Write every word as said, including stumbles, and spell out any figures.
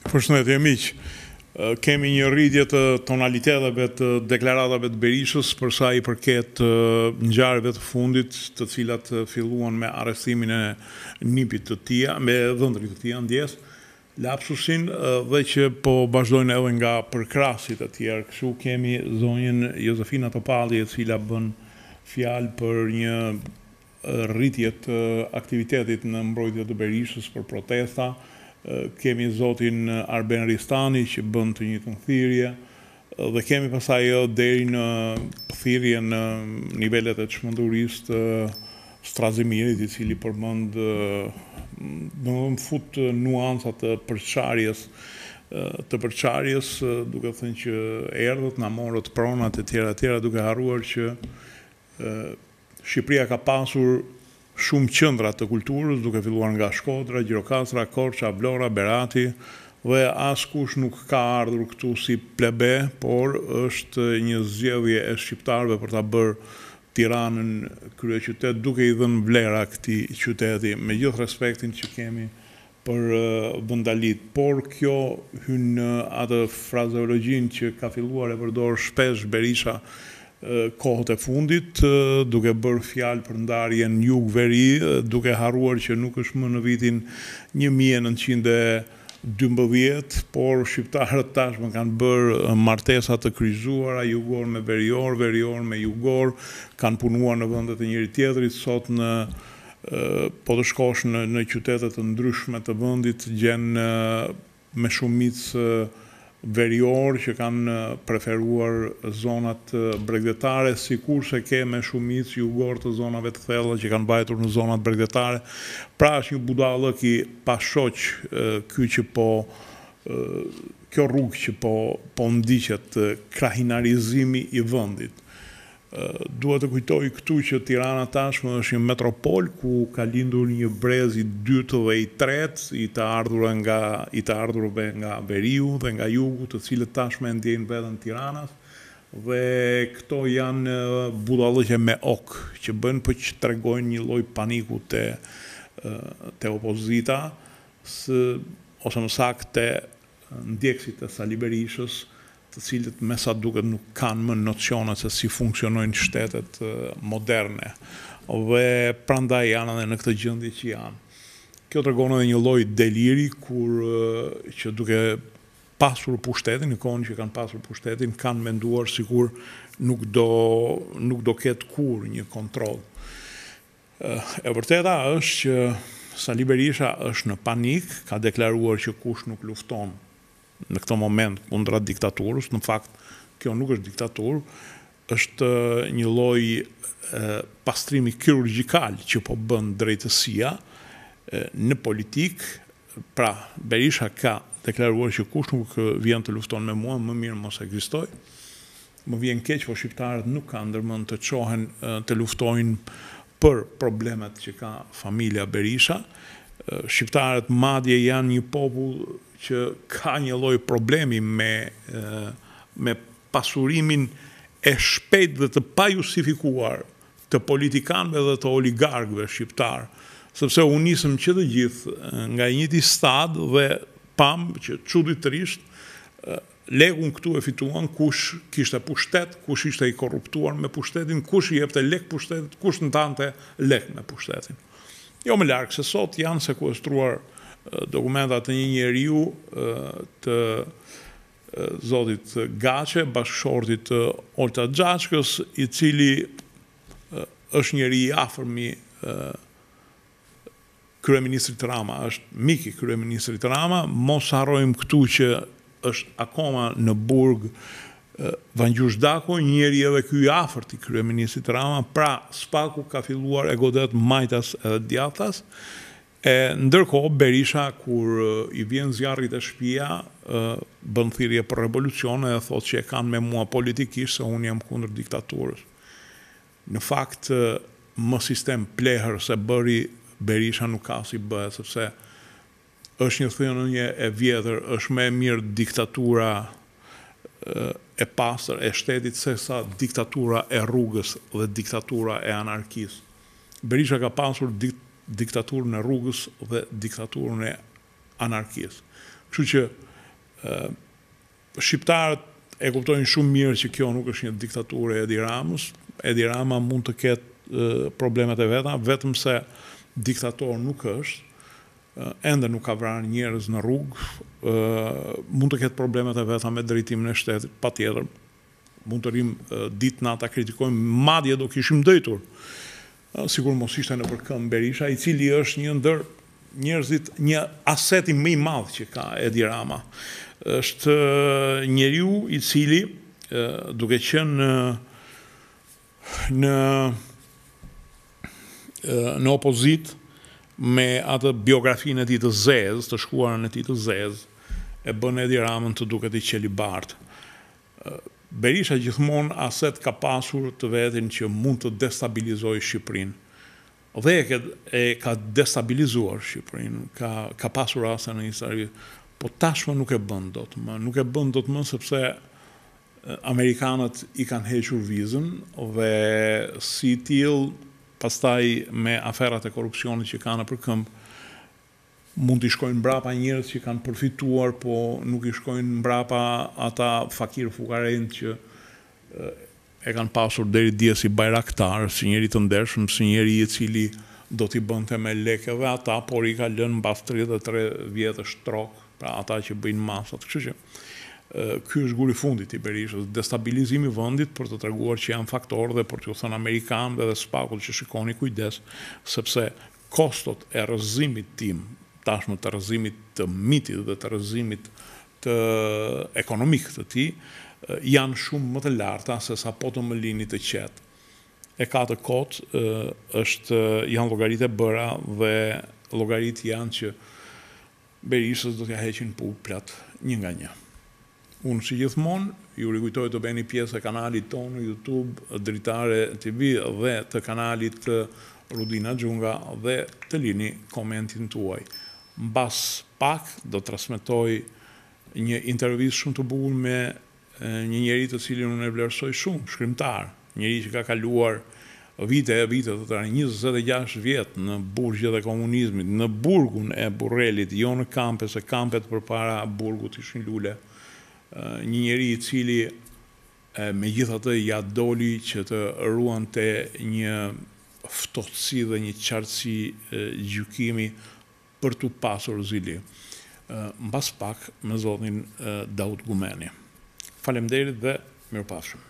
Përshëndetje miq. Kemi një rritje të tonaliteteve të deklaratave të Berishës për sa i përket ngjarjeve të fundit, të cilat filluan me arrestimin e nipit të tij, me dhëndrit të tij ndjes, lapsusin dhe që po vazhdojnë edhe nga përkrasit e tjerë. Kështu kemi zonjën Jozefina Topalli, e cila bën fjalë për një rritje të aktivitetit në mbrojtje të Berishës për protesta. Kemi zotin Arben Ristani që bën të njëjtën thirrje dhe kemi pasaj deri në thirrje në nivelet e çmendurisë të Strazimirit, i cili përmend do të fut nuanca të përçarjes të përçarjes, duke thënë që erdhët na morët pronat e tjera e tjera, duke harruar që Shqipëria ka pasur shumë qendra të kulturës, duke filluar nga Shkodra, Gjirokastra, Korça, Vlora, Berati, dhe askush nuk ka ardhur këtu si plebe, por është një zgjedhje e shqiptarëve për ta bërë Tiranën kryeqytet, duke i dhënë vlera këtij qyteti, me gjithë respektin që kemi për vendalit. Por kjo hyn në atë frazeologjinë që ka filluar e përdor shpesh Berisha kohët e fundit, duke bërë fjalë për ndarjen jug-veri, duke harruar që nuk është më në vitin një mijë e nëntëqind e dymbëdhjetë, por shqiptarët tashmë kanë bërë martesa të kryqëzuara, jugor me verior, verior me jugor, kanë punuar në vendet e njëri tjetrit. Sot në po të shkosh në, në qytete të ndryshme të vendit, gjen me shumicë verior që kanë preferuar zonat bregdetare, sikur se ke me shumicë jugor të zonave të thella që kanë mbajtur në zonat bregdetare. Pra është një budallëk i pashoq ky që po kjo rrugë që po po ndiqet, krahinarizimi i vendit. Duhet të kujtoj këtu që Tirana tashmë është një metropol ku ka lindur një brez i dytë dhe i tretë, i të ardhurve nga i të ardhurve nga veriu dhe nga jugu, të cilët tashmë ndjejnë veten Tiranas, dhe këto janë budallëqe me ok që bën për që tregojnë një lloj paniku te te opozita, ose më saktë ndjekësit e Sali Berishës, të cilët me sa duket nuk kanë më nocione se si funksionojnë shtetet moderne, dhe prandaj janë edhe në këtë gjendje që janë. Kjo tregon edhe një lloj deliri kur që duke pasur pushtetin, në kohën që kanë pasur pushtetin, kanë menduar sikur nuk do nuk do ketë kurrë një kontroll. E vërteta është që Sali Berisha është në panik, ka deklaruar që kush nuk lufton në këtë moment kundra diktaturës. Në fakt, kjo nuk është diktaturë, është një lloj pastrimi kirurgjikal që po bën drejtësia në politik. Pra, Berisha ka deklaruar që kush nuk vjen të lufton me mua, më mirë mos ekzistoj. Më vjen keq, po shqiptarët nuk kanë ndërmend të çohen të luftojnë për problemet që ka familja Berisha. Shqiptarët madje janë një popull që ka një lloj problemi me, me pasurimin e shpejt dhe të pajustifikuar të politikanëve dhe të oligarkëve shqiptar, sepse u nisëm që të gjithë nga njëti stad dhe pam që çuditërisht lekun këtu e fituan kush kishte pushtet, kush ishte i korruptuar me pushtetin, kush i jepte lek pushtetit, kush ndante lek me pushtetin. Jo më larg se sot janë sekuestruar dokumentat të një njeriu të zotit Gaçe, bashkëshortit Olta Xhaçkës, i cili është njeri i afërmi kryeministrit Rama, është mik i kryeministrit Rama. Mos harrojmë këtu që është akoma në burg Vangjush Dako, njeri edhe ky i afërt i kryeministrit Rama. Pra, spaku ka filluar e godet majtas edhe djathtas. E ndërkohë Berisha, kur i vjen zjarrit e shtëpia, bën thirrje për revolucion dhe thotë që e kanë me mua politikisht se unë jam kundër diktaturës. Në fakt, më sistem plehër se bëri Berisha nuk ka si bëhet, sepse është një thënie e vjetër, është më e mirë diktatura e pastër e shtetit se sa diktatura e rrugës dhe diktatura e anarkisë. Berisha ka pasur diktaturën e rrugës dhe diktaturën e anarkisë. Kështu që Shqiptarët e kuptojnë shumë mirë që kjo nuk është një diktaturë e Edi Ramës. Edi Rama mund të ketë problemet e veta, vetëm se diktator nuk është, ende nuk ka vrarë njerëz në rrugë, mund të ketë problemet e veta me drejtimin e shtetit, patjetër. Mund të rrim ditë nata kritikojmë, madje do kishim dëjtur. Sigur mos ishte në përkëmbë Berisha, i cili është një ndër njerëzit, një aseti më i madh që ka Edi Rama. Është njeriu i cili duke qenë në në opozit me atë biografinë e tij të zezë, të shkruarën e tij të zezë, e bën Edi Ramën të duket i qelibartë. Berisha gjithmonë aset ka pasur të vetin që mund të destabilizojë Shqipërinë. Dhe e ka destabilizuar Shqipërinë, ka, ka pasur raste në histori, po tashmë nuk e bën dot më, nuk e bën dot më sepse Amerikanët i kanë hequr vizën dhe si tillë pastaj me aferat e korrupsionit që kanë në përkëmbë, mund t'i shkojnë mbrapa njerëz që kanë përfituar, po nuk i shkojnë mbrapa ata fakir fukarejnë që e kanë pasur deri dje si Bajraktar, si njeri të ndershëm, si njeri i cili do t'i bënte me lekeve ata, por i ka lënë mbas tridhjetë e tre vjetë shtrok, pra ata që bëjnë masat. Kështu që ky është guri fundit i Berishës, destabilizimi i vendit për të treguar që janë faktorë dhe për t'u thënë amerikanëve dhe spakull që shikoni kujdes, sepse kostot e rrëzimit tim, tashmë të rrëzimit të mitit dhe të rrëzimit të ekonomik të tij, janë shumë më të larta se sa po të më lini të qetë. E ka të kotë, është, janë llogaritë e bëra dhe llogaritë janë që Berishës do t'ja heqin puplat një nga një. Unë si gjithmonë, ju rikujtoj të bëni pjesë e kanalit tonë në YouTube, Dritare T V dhe të kanalit të Rudina Xhunga dhe të lini komentin tuaj. Mbas pak do të transmetoj një intervistë shumë të bukur me një njeri të cilin unë e vlerësoj shumë, shkrimtar, njeri që ka kaluar vite e vite të tëra, njëzet e gjashtë vjetë në burgjet e komunizmit, në burgun e Burrelit, jo në kampe, se kampet përpara burgut ishin lule. Një njeri i cili me gjithatë ja doli që të ruante një ftotësi dhe një qartësi gjykimi për të pasur zili. Mbas pak me zotin Daud Gumeni. Faleminderit dhe mirupafshim.